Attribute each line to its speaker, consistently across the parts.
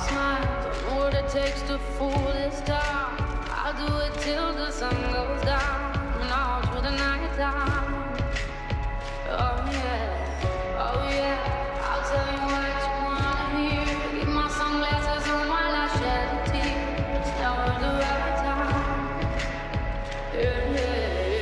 Speaker 1: smile, don't know what it takes to fool this town. I'll do it till the sun goes down and all through the night time. Oh yeah, oh yeah, I'll tell you what you wanna hear. Keep my sunglasses on while I shed a tear. It's never the right time. Yeah, yeah.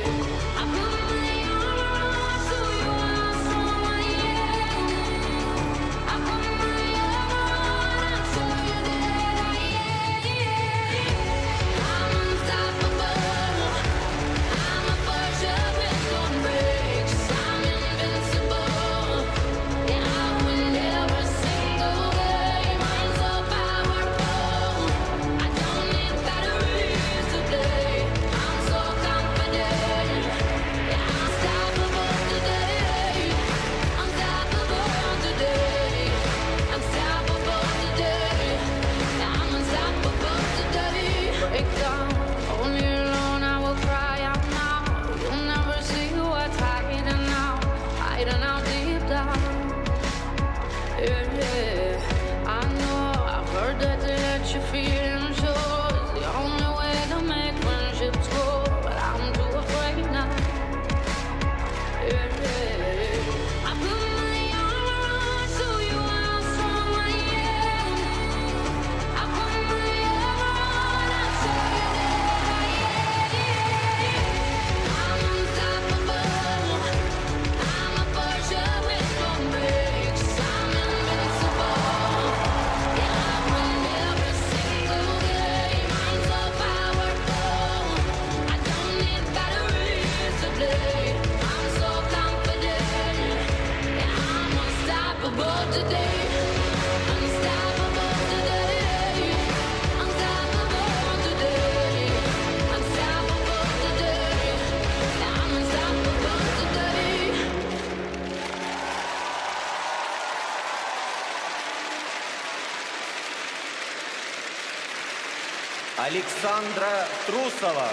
Speaker 2: Александра Трусова.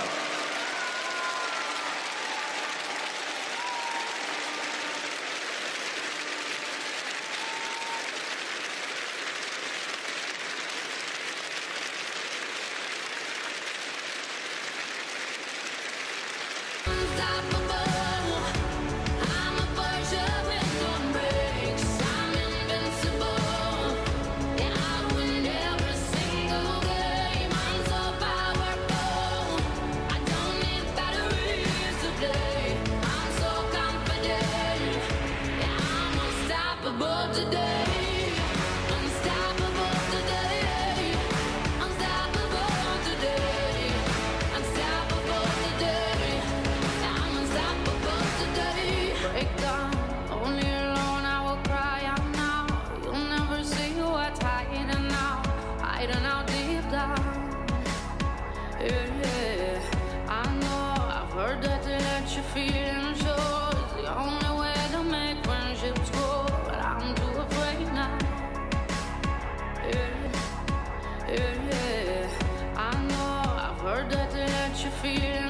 Speaker 1: Feel